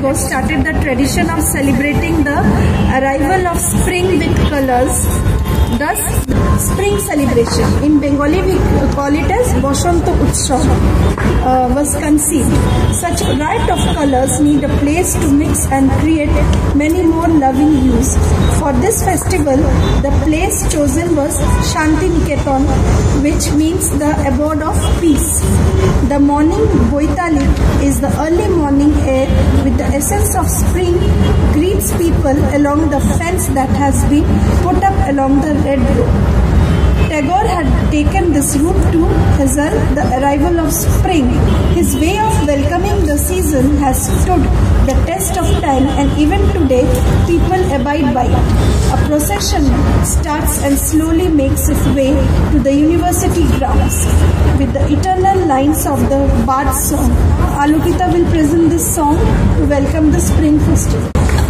ago started the tradition of celebrating the arrival of spring with colors. Thus, spring celebration, in Bengali we call it as Boshanto Utsav, was conceived. Such riot of colors need a place to mix and create many more loving hues. For this festival, the place chosen was Shanti Niketan, which means the abode of peace. The morning Boitali is the early morning air with the essence of spring greets people along the fence that has been put up along the red road. Tagore had taken this route to hail the arrival of spring. His way of welcoming the season has stood the test of time, and even today people abide by it. A procession starts and slowly makes its way to the university grounds with the eternal lines of the Bard song. Alokita will present this song to welcome the spring festival.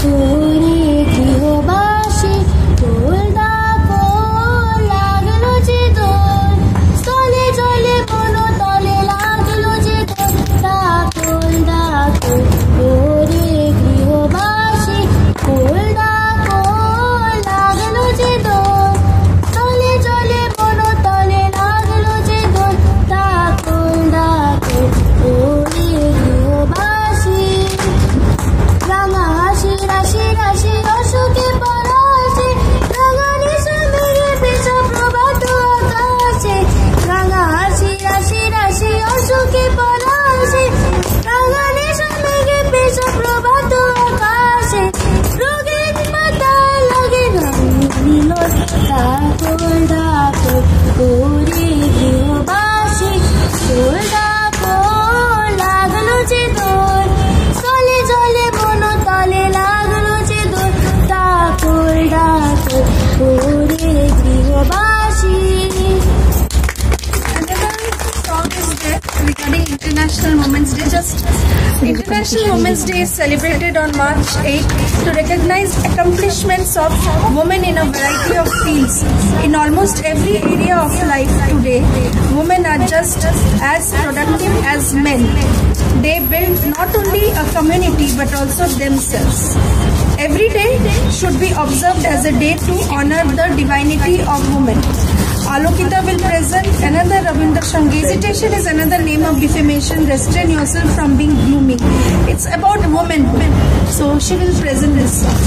International Women's Day. International Women's Day is celebrated on March 8 to recognize accomplishments of women in a variety of fields. In almost every area of life today, women are just as productive as men. They build not only a community but also themselves. Every day should be observed as a day to honor the divinity of women. Alokita will present another Rabindra Sangeet. Hesitation is another name of defamation. Restrain yourself from being gloomy. It's about women. So she will present this song.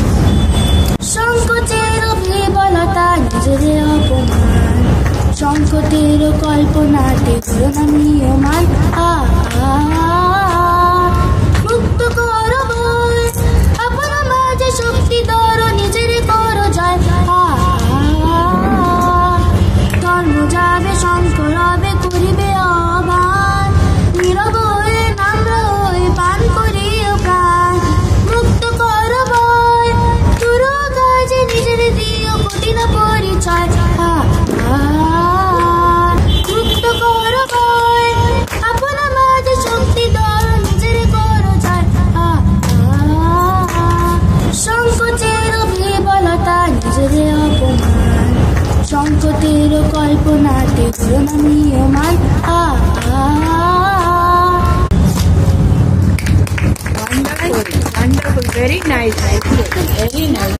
সংকটের বিবলতা নিজেরে অপমান সংকটের কল্পনাতে করোনা নিয়মান মুক্ত করো বল আপনা মাঝে শক্তি ধরো নিজেরে করো জয় ধর্ম যাবে শঙ্কর হবে করিবে অবান নীরব হয়ে নাম্র হয়ে পান করিও প্রাণ মুক্ত করো বল তুরো কাজে নিজেরে দিও কঠিন পরিচয় মুক্ত করো বল আপনা মাঝে শক্তি ধরো নিজেরে করো জয় সংকোচের বিবলতা নিজেরে অপমান সংকটের কল্পনাতে করোনা নিয়মান Wonderful, very nice.